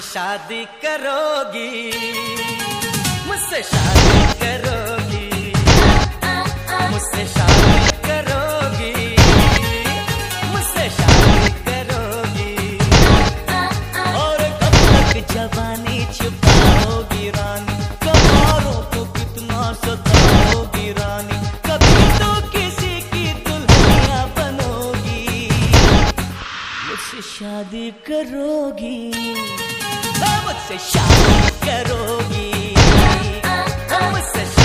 शादी करोगी, मुझसे शादी करोगी, मुझसे शादी करोगी, मुझसे शादी करोगी। और कब तक जवानी छुपाओगी रानी, कमारों को कितना सताओगी रानी, कभी तो किसी की दुल्हनिया बनोगी, मुझसे शादी करोगी, मुझसे शादी करोगी, मुझसे